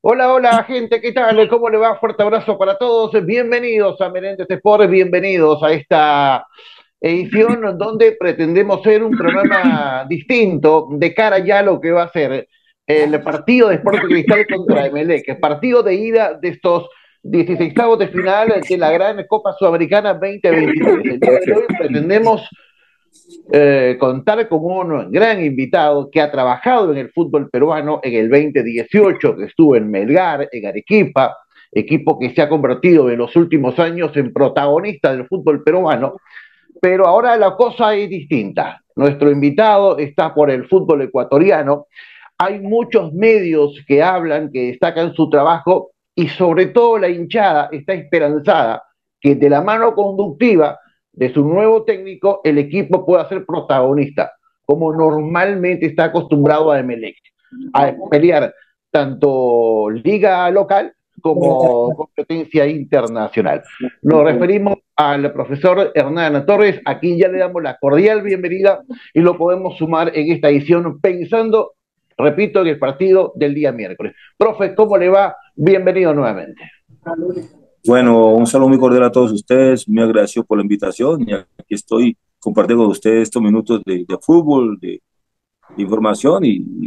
Hola, hola, gente, ¿qué tal? ¿Cómo le va? Fuerte abrazo para todos. Bienvenidos a Menéndez Sport, bienvenidos a esta edición donde pretendemos ser un programa distinto de cara ya a lo que va a ser el partido de Sporting Cristal contra Emelec, partido de ida de estos 16 de final de la gran Copa Sudamericana 2023. El día de hoy pretendemos contar con un gran invitado que ha trabajado en el fútbol peruano en el 2018, que estuvo en Melgar, en Arequipa, equipo que se ha convertido en los últimos años en protagonista del fútbol peruano, pero ahora la cosa es distinta. Nuestro invitado está por el fútbol ecuatoriano, hay muchos medios que hablan, que destacan su trabajo y sobre todo la hinchada está esperanzada que de la mano conductiva de su nuevo técnico el equipo pueda ser protagonista, como normalmente está acostumbrado a Emelec, a pelear tanto liga local como competencia internacional. Nos referimos al profesor Hernán Torres, a quien ya le damos la cordial bienvenida y lo podemos sumar en esta edición pensando, repito, en el partido del día miércoles. Profe, ¿cómo le va? Bienvenido nuevamente. Bueno, un saludo muy cordial a todos ustedes, muy agradecido por la invitación y aquí estoy compartiendo con ustedes estos minutos de fútbol, de información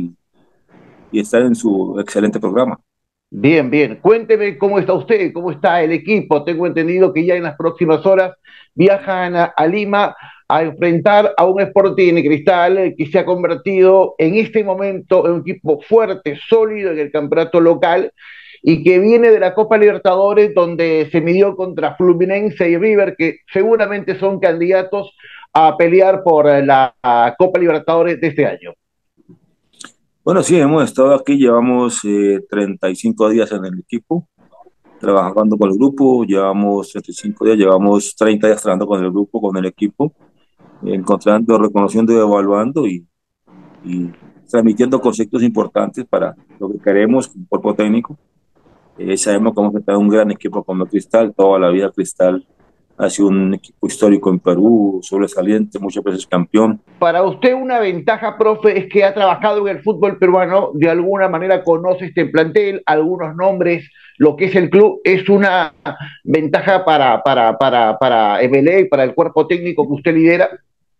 y estar en su excelente programa. Bien, bien. Cuénteme cómo está usted, cómo está el equipo. Tengo entendido que ya en las próximas horas viajan a Lima a enfrentar a un Sporting Cristal que se ha convertido en este momento en un equipo fuerte, sólido en el campeonato local y que viene de la Copa Libertadores donde se midió contra Fluminense y River, que seguramente son candidatos a pelear por la Copa Libertadores de este año. Bueno, sí, hemos estado aquí, llevamos 35 días en el equipo, trabajando con el grupo, llevamos 35 días, llevamos 30 días trabajando con el grupo, con el equipo, encontrando, reconociendo y evaluando y transmitiendo conceptos importantes para lo que queremos como cuerpo técnico. Sabemos que hemos estado un gran equipo como Cristal, toda la vida Cristal ha sido un equipo histórico en Perú, sobresaliente, muchas veces campeón. Para usted una ventaja, profe, es que ha trabajado en el fútbol peruano, de alguna manera conoce este plantel, algunos nombres, lo que es el club, es una ventaja para Emelec, para el cuerpo técnico que usted lidera.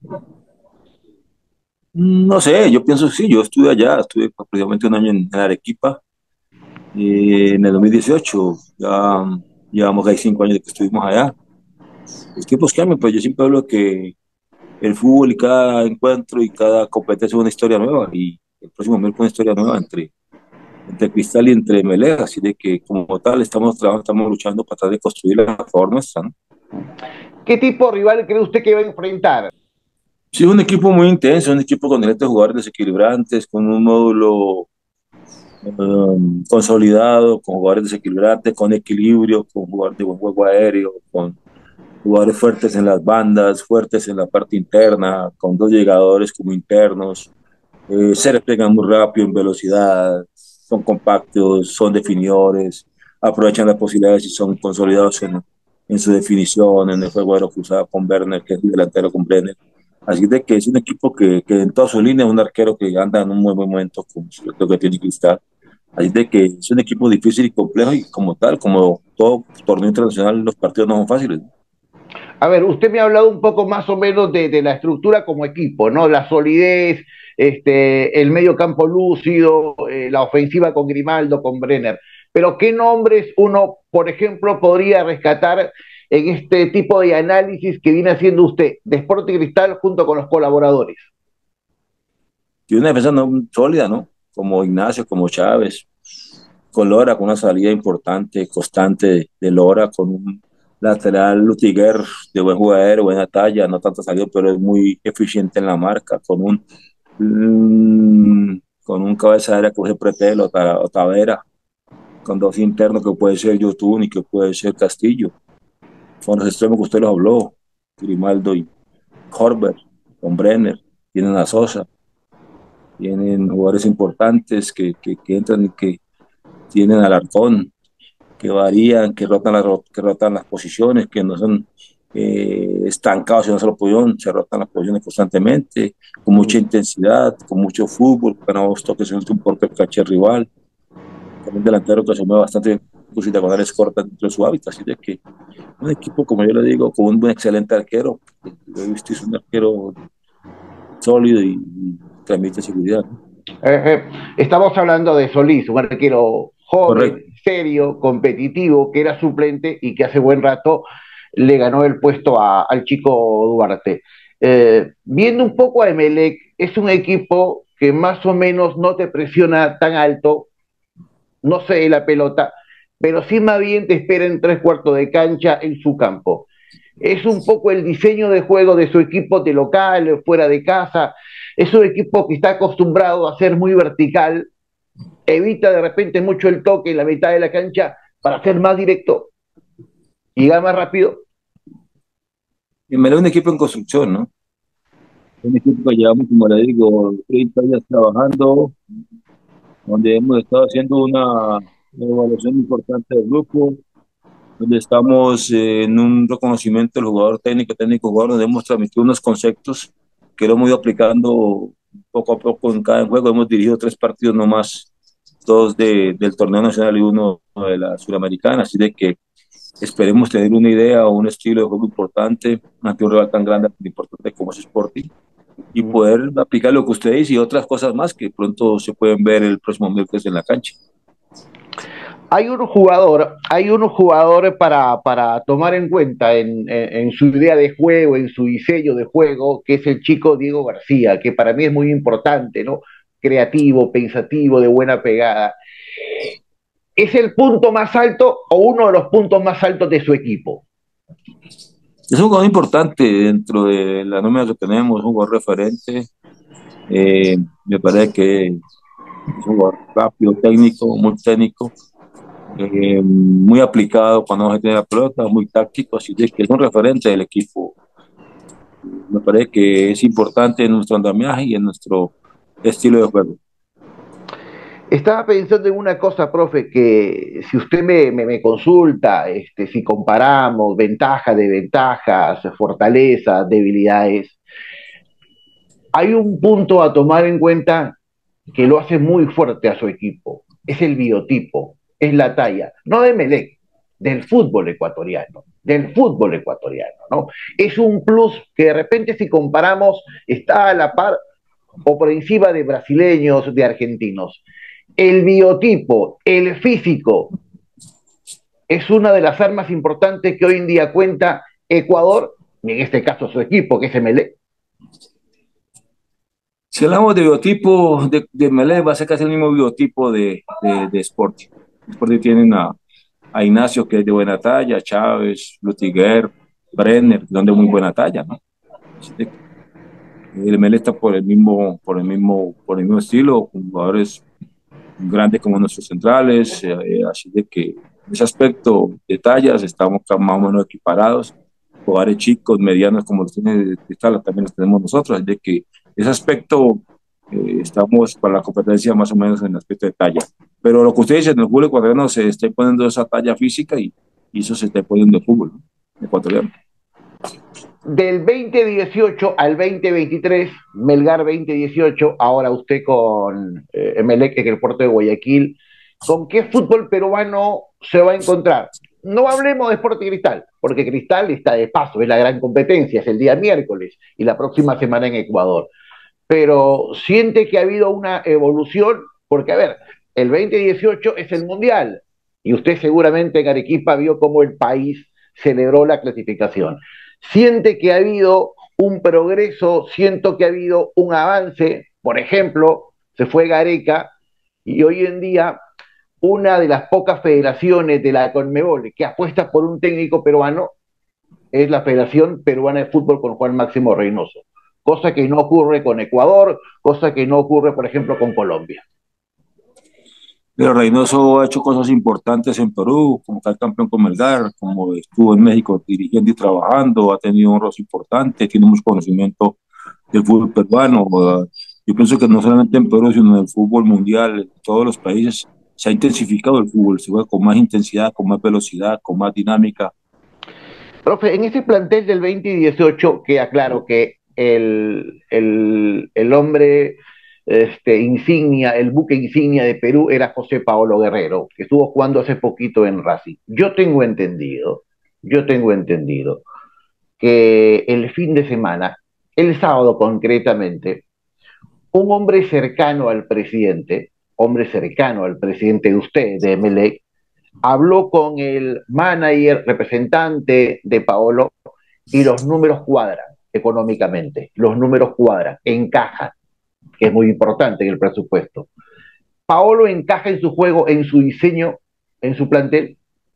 No sé, yo pienso que sí, yo estuve allá, estuve prácticamente un año en Arequipa, en el 2018, ya llevamos ahí 5 años de que estuvimos allá. Los tiempos cambian, pues yo siempre hablo que el fútbol y cada encuentro y cada competencia es una historia nueva y el próximo mes es una historia nueva entre Cristal y entre Melec, así de que como tal estamos trabajando, estamos luchando para tratar de construir la favor nuestra, ¿no? ¿Qué tipo de rival cree usted que va a enfrentar? Sí, es un equipo muy intenso, un equipo con diferentes jugadores desequilibrantes, con un módulo consolidado, con jugadores desequilibrantes, con equilibrio, con jugadores de buen juego aéreo, con jugadores fuertes en las bandas, fuertes en la parte interna, con dos llegadores como internos, se replegan muy rápido en velocidad, son compactos, son definidores, aprovechan las posibilidades y son consolidados en su definición, en el juego aéreo cruzado con Werner, que es el delantero con Brenner. Así de que es un equipo que en toda su línea es un arquero que anda en un muy buen momento, como lo que tiene Cristal. Así de que es un equipo difícil y complejo y como tal, como todo torneo internacional, los partidos no son fáciles. A ver, usted me ha hablado un poco más o menos de la estructura como equipo, ¿no? La solidez, el medio campo lúcido, la ofensiva con Grimaldo, con Brenner. Pero ¿qué nombres uno, por ejemplo, podría rescatar en este tipo de análisis que viene haciendo usted de Sporting Cristal junto con los colaboradores? Y una defensa sólida, ¿no? Como Ignacio, como Chávez, con Lora, con una salida importante, constante de Lora, con un lateral Lutiguer de buen jugador, buena talla, no tanto salido, pero es muy eficiente en la marca, con un cabeza de área que puede Pretel o Tavera, con dos internos que puede ser Yotun y que puede ser Castillo. Son los extremos que usted los habló, Grimaldo y Horber, con Brenner, tienen a Sosa, tienen jugadores importantes que entran y que tienen al Arcón, que varían, que rotan las posiciones, que no son estancados en un solo posición, se rotan las posiciones constantemente, con mucha intensidad, con mucho fútbol, que no toques en el último porte el caché rival, un delantero que asume bastante sus diagonales cortas dentro de su hábitat, así de que un equipo, como yo le digo, con un buen excelente arquero, lo he visto, es un arquero sólido y transmite seguridad, ¿no? Estamos hablando de Solís, un arquero joven, Correcto. serio, competitivo, que era suplente y que hace buen rato le ganó el puesto al chico Duarte. Viendo un poco a Emelec, es un equipo que más o menos no te presiona tan alto, no sé la pelota, pero sí más bien te espera en tres cuartos de cancha en su campo. Es un poco el diseño de juego de su equipo de local, fuera de casa. Es un equipo que está acostumbrado a ser muy vertical, evita de repente mucho el toque en la mitad de la cancha para ser más directo y llegar más rápido. Y me da un equipo en construcción, ¿no? Un equipo que llevamos, como le digo, 30 días trabajando, donde hemos estado haciendo una evaluación importante del grupo, donde estamos en un reconocimiento del jugador técnico, técnico jugador, donde hemos transmitido unos conceptos que lo hemos ido aplicando poco a poco en cada juego. Hemos dirigido 3 partidos nomás, dos del torneo nacional y uno de la Suramericana, así de que esperemos tener una idea o un estilo de juego importante ante un rival tan grande e importante como es Sporting y poder aplicar lo que usted dice y otras cosas más que pronto se pueden ver el próximo miércoles en la cancha. Hay un jugador para tomar en cuenta en su idea de juego, en su diseño de juego, que es el chico Diego García, que para mí es muy importante, ¿no? Creativo, pensativo, de buena pegada. ¿Es el punto más alto o uno de los puntos más altos de su equipo? Es un jugador importante dentro de la nómina que tenemos, es un jugador referente. Me parece que es un jugador rápido, técnico, muy técnico, muy aplicado cuando no se tiene la pelota, muy táctico, así de que es un referente del equipo. Me parece que es importante en nuestro andamiaje y en nuestro estilo de juego. Estaba pensando en una cosa, profe, que si usted me consulta, si comparamos ventajas, desventajas, fortalezas, debilidades, hay un punto a tomar en cuenta que lo hace muy fuerte a su equipo. Es el biotipo, es la talla, no de Melec, del fútbol ecuatoriano, ¿no? Es un plus que de repente si comparamos está a la par o por encima de brasileños, de argentinos. El biotipo, el físico, es una de las armas importantes que hoy en día cuenta Ecuador, y en este caso su equipo, que es Emelec. Si hablamos de biotipo de Melé, va a ser casi el mismo biotipo de Sporting. Sporting tienen a Ignacio, que es de buena talla, Chávez, Lutiguer, Brenner, que son de muy buena talla, ¿no? Así de que el Melé está por el mismo estilo, con jugadores grandes como nuestros centrales, así de que en ese aspecto de tallas estamos más o menos equiparados, jugadores chicos, medianos como los tiene Cristal, también los tenemos nosotros, así de que ese aspecto estamos para la competencia más o menos en el aspecto de talla. Pero lo que usted dice, en el fútbol ecuatoriano se está poniendo esa talla física y eso se está poniendo en el fútbol, ¿no? Ecuatoriano. Del 2018 al 2023, Melgar 2018, ahora usted con Emelec en el puerto de Guayaquil, ¿con qué fútbol peruano se va a encontrar? No hablemos de Sporting Cristal, porque Cristal está de paso, es la gran competencia, es el día miércoles y la próxima semana en Ecuador. Pero siente que ha habido una evolución, porque a ver, el 2018 es el Mundial y usted seguramente en Arequipa vio cómo el país celebró la clasificación. Siente que ha habido un progreso, siento que ha habido un avance, por ejemplo, se fue Gareca y hoy en día una de las pocas federaciones de la Conmebol que apuesta por un técnico peruano es la Federación Peruana de Fútbol con Juan Máximo Reynoso, cosa que no ocurre con Ecuador, cosa que no ocurre, por ejemplo, con Colombia. Pero Reynoso ha hecho cosas importantes en Perú, como tal campeón con Melgar, como estuvo en México dirigiendo y trabajando, ha tenido un rol importante, tiene mucho conocimiento del fútbol peruano. Yo pienso que no solamente en Perú, sino en el fútbol mundial, en todos los países, se ha intensificado el fútbol, se juega con más intensidad, con más velocidad, con más dinámica. Profe, en ese plantel del 2018 queda claro que el hombre insignia, el buque insignia de Perú era José Paolo Guerrero, que estuvo jugando hace poquito en Racing. Yo tengo entendido que el fin de semana, el sábado concretamente, un hombre cercano al presidente de usted, de Emelec, habló con el manager, representante de Paolo, y los números cuadran económicamente, los números cuadran, encajan, que es muy importante en el presupuesto. Paolo encaja en su juego, en su diseño, en su plantel.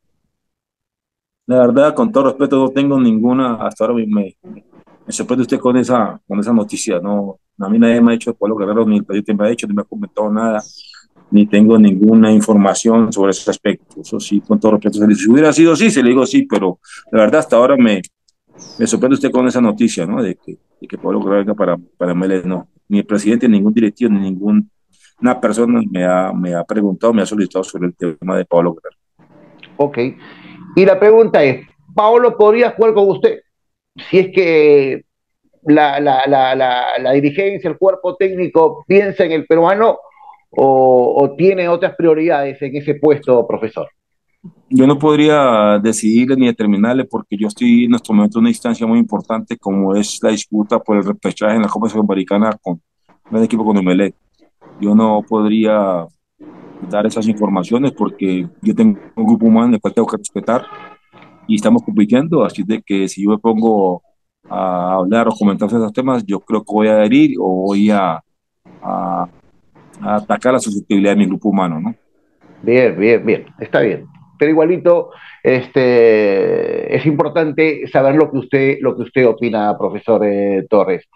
La verdad, con todo respeto, no tengo ninguna, hasta ahora me sorprende usted con esa noticia, no, a mí nadie me ha dicho Pablo Guerrero, ni el presidente me ha dicho, ni me ha comentado nada, ni tengo ninguna información sobre ese aspecto. Eso sí, con todo respeto, si hubiera sido sí, se le digo sí, pero la verdad hasta ahora me sorprende usted con esa noticia, ¿no? De que Pablo Guerrero venga para ML, no. Ni el presidente, ningún directivo, ni ninguna persona me ha preguntado, me ha solicitado sobre el tema de Pablo Guerrero. Ok. Y la pregunta es, ¿Paolo podría jugar con usted? Si es que la dirigencia, el cuerpo técnico piensa en el peruano o tiene otras prioridades en ese puesto, profesor. Yo no podría decidirle ni determinarle porque yo estoy en este momento en una instancia muy importante como es la disputa por el repechaje en la Copa Sudamericana con el equipo con Emelec. Yo no podría dar esas informaciones porque yo tengo un grupo humano el cual tengo que respetar y estamos compitiendo, así de que si yo me pongo a hablar o comentar esos temas, yo creo que voy a herir o voy a, a atacar la susceptibilidad de mi grupo humano, ¿no? Bien, bien, bien, está bien. Pero igualito, es importante saber lo que usted opina, profesor Torres.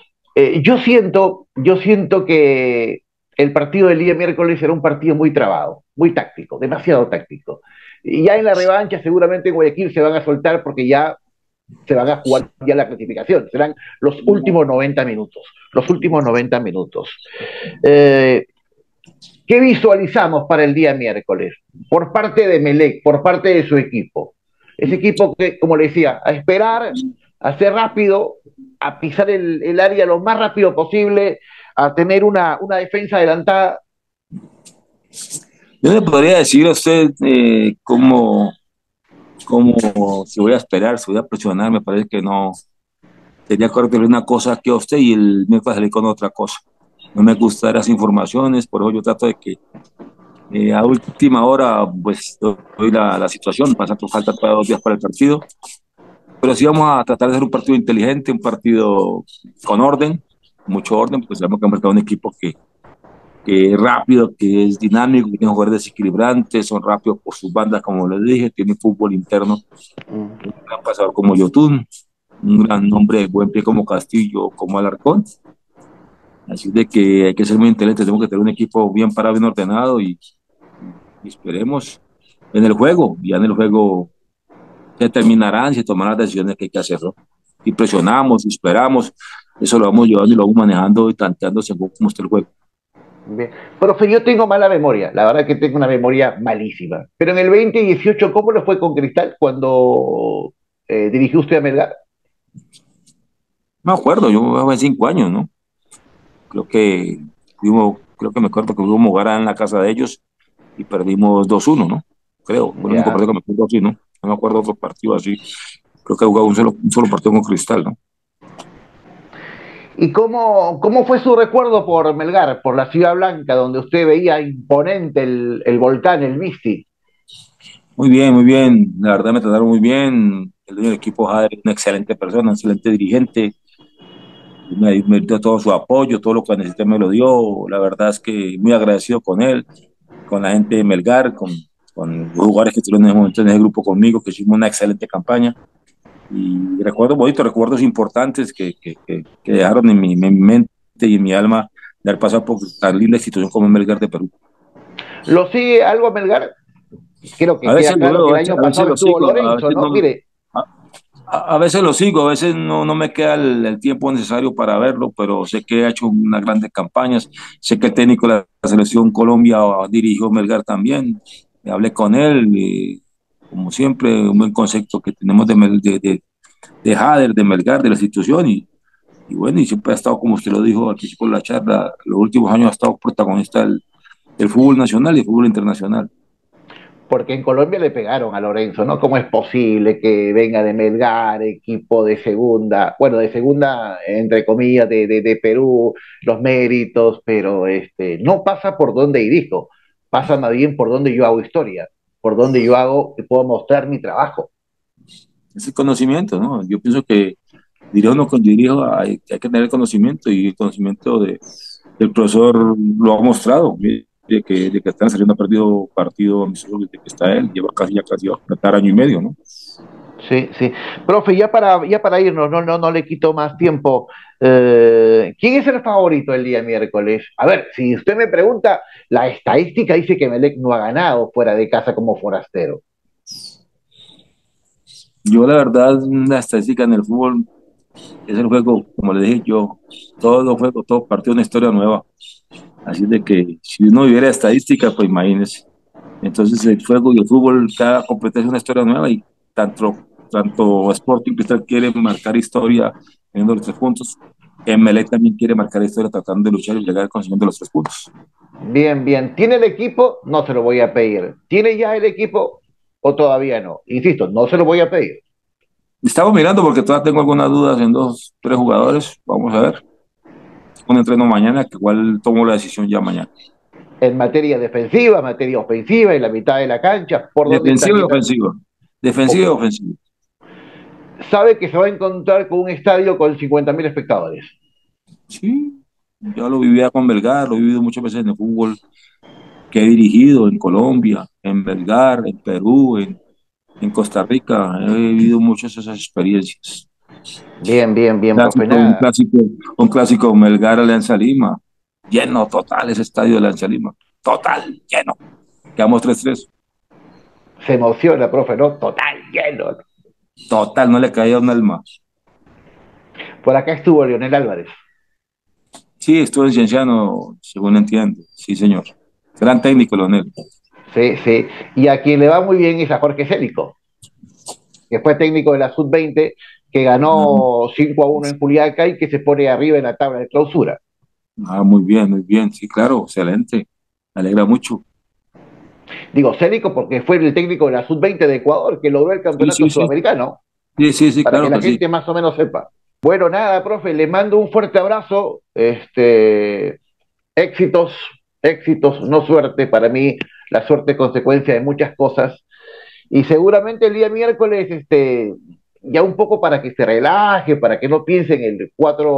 Yo siento que el partido del día miércoles será un partido muy trabado, muy táctico, demasiado táctico. Y ya en la revancha seguramente en Guayaquil se van a soltar porque ya se van a jugar ya la clasificación. Serán los últimos 90 minutos. Los últimos 90 minutos. Eh, ¿Qué visualizamos para el día miércoles? Por parte de Melec, por parte de su equipo. Ese equipo que, como le decía, a esperar, a ser rápido, a pisar el área lo más rápido posible, a tener una defensa adelantada. Yo le podría decir a usted cómo si voy a esperar, si voy a presionar, me parece que no. Sería correcto una cosa que a usted y el miércoles salir con otra cosa. No me gustan las informaciones, por eso yo trato de que a última hora pues doy la situación, pasa que falta todavía 2 días para el partido, pero sí vamos a tratar de hacer un partido inteligente, un partido con orden, mucho orden, porque sabemos que hemos marcado un equipo que es rápido, que es dinámico, que tiene jugadores desequilibrantes, son rápidos por sus bandas, como les dije, tiene fútbol interno, un gran pasador como Yotun, un gran nombre de buen pie como Castillo, como Alarcón. Así de que hay que ser muy inteligentes, tenemos que tener un equipo bien parado, bien ordenado y esperemos en el juego. Ya en el juego se terminarán, se tomarán las decisiones que hay que hacerlo. Y presionamos, y esperamos, eso lo vamos llevando y lo vamos manejando y tanteando según cómo está el juego. Bien. Profe, yo tengo mala memoria, la verdad que tengo una memoria malísima. Pero en el 2018, ¿cómo lo fue con Cristal cuando dirigió usted a Melgar? Me acuerdo, yo hace 5 años, ¿no? Creo que me acuerdo que fuimos a jugar en la casa de ellos y perdimos 2-1, ¿no? Creo, fue el único Ya. partido que me acuerdo así, ¿no? No me acuerdo otro partido así. Creo que he jugado un solo partido con Cristal, ¿no? ¿Y cómo fue su recuerdo por Melgar, por la Ciudad Blanca, donde usted veía imponente el volcán, el Misti? Muy bien, muy bien. La verdad me trataron muy bien. El dueño del equipo, Jader, es una excelente persona, un excelente dirigente. Me dio todo su apoyo, todo lo que necesité me lo dio. La verdad es que muy agradecido con él, con la gente de Melgar, con los jugadores que estuvieron en ese momento en ese grupo conmigo, que hicimos una excelente campaña. Y recuerdos bonitos, recuerdos importantes que dejaron en mi mente y en mi alma de haber pasado por tan linda institución como Melgar de Perú. ¿Lo sigue algo Melgar? Creo que A queda veces lo claro que veo, el año a veces pasado lo estuvo sigo, a Lorenzo, veces ¿no? no, Mire, a veces lo sigo, a veces no me queda el tiempo necesario para verlo, pero sé que ha hecho unas grandes campañas, sé que el técnico de la selección Colombia dirigió Melgar también, hablé con él, como siempre, un buen concepto que tenemos de Jader, de Melgar, de la institución, y bueno, y siempre ha estado, como usted lo dijo al principio de la charla, los últimos años ha estado protagonista del fútbol nacional y el fútbol internacional. Porque en Colombia le pegaron a Lorenzo, ¿no? ¿Cómo es posible que venga de Melgar, equipo de segunda, bueno, de segunda, entre comillas, de Perú, los méritos, pero no pasa por donde dirijo, pasa más bien por donde yo hago historia, por donde yo hago, que puedo mostrar mi trabajo. Es el conocimiento, ¿no? Yo pienso que dirijo o no con dirijo, hay que tener el conocimiento y el conocimiento del profesor lo ha mostrado. De que están saliendo ha perdido partido amistoso desde que está él, lleva casi, ya casi va a completar año y medio, ¿no? Sí, sí. Profe, ya para irnos, no le quito más tiempo. ¿Quién es el favorito el día miércoles? A ver, si usted me pregunta, la estadística dice que Melec no ha ganado fuera de casa como forastero. Yo la verdad, la estadística en el fútbol es el juego, como le dije yo, todos los juegos, todo partido una historia nueva. Así de que si uno viviera estadística, pues imagínese. Entonces el juego y el fútbol, cada competencia es una historia nueva y tanto Sporting Cristal quiere marcar historia teniendo los 3 puntos, Emelec también quiere marcar historia tratando de luchar y llegar consiguiendo los 3 puntos. Bien, bien. ¿Tiene el equipo? No se lo voy a pedir. ¿Tiene ya el equipo o todavía no? Insisto, no se lo voy a pedir. Estamos mirando porque todavía tengo algunas dudas en 2, 3 jugadores. Vamos a ver. Un entreno mañana, que igual tomo la decisión ya mañana. En materia defensiva, materia ofensiva, en la mitad de la cancha, ¿por dónde está Defensivo y viendo? ofensivo. Defensivo Ok. y ofensivo. Sabe que se va a encontrar con un estadio con 50.000 espectadores. Sí, yo lo vivía con Belgar, lo he vivido muchas veces en el fútbol que he dirigido en Colombia, en Belgar, en Perú, en Costa Rica. He vivido muchas de esas experiencias. Bien, bien, bien, profe. Clásico, un Nada. clásico, un clásico Melgar Alianza Lima. Lleno total ese estadio de Alianza Lima. Total, lleno. Quedamos 3-3. Se emociona, profe, ¿no? Total, lleno. Total, no le caía un alma. Por acá estuvo Leonel Álvarez. Sí, estuvo en Cienciano, según entiendo. Sí, señor. Gran técnico, Leonel. Sí, sí. Y a quien le va muy bien es a Jorge Célico, que fue técnico de la Sub-20, que Ah, ganó 5-1 en Juliaca y que se pone arriba en la tabla de clausura. muy bien, muy bien. Sí, claro, excelente. Me alegra mucho. Digo Célico porque fue el técnico de la Sub-20 de Ecuador, que logró el Sí, campeonato sí, sí. sudamericano, Sí, sí, sí, para que claro la que sí. gente más o menos sepa. Bueno, nada, profe, le mando un fuerte abrazo. Éxitos, éxitos, no suerte. Para mí, la suerte es consecuencia de muchas cosas. Y seguramente el día miércoles, ya un poco para que se relaje, para que no piense en el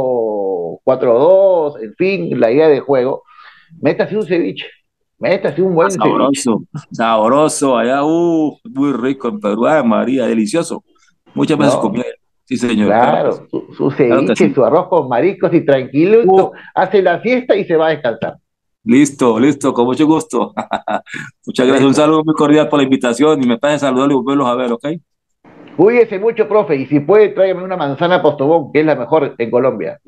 4-4-2, en fin, la idea de juego, métase un ceviche, métase un Ah, buen ceviche, sabroso, sabroso. Allá, muy rico en Perú. Ay, María, delicioso. Muchas veces ¿no? comí. Sí, señor, claro que sí. Claro, su Claro que ceviche, sí. su arroz con mariscos y tranquilo, Uh, hace la fiesta y se va a descansar. listo, listo, con mucho gusto. Muchas gracias. Un Listo. saludo muy cordial por la invitación y me parece saludarlos y volverlos a ver, ¿ok? Cuídese mucho, profe, y si puede, tráigame una manzana postobón, que es la mejor en Colombia.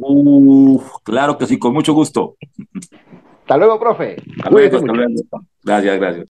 Claro que sí, con mucho gusto. Hasta luego, profe. Hasta luego, Cuídese hasta mucho. luego. Gracias, gracias.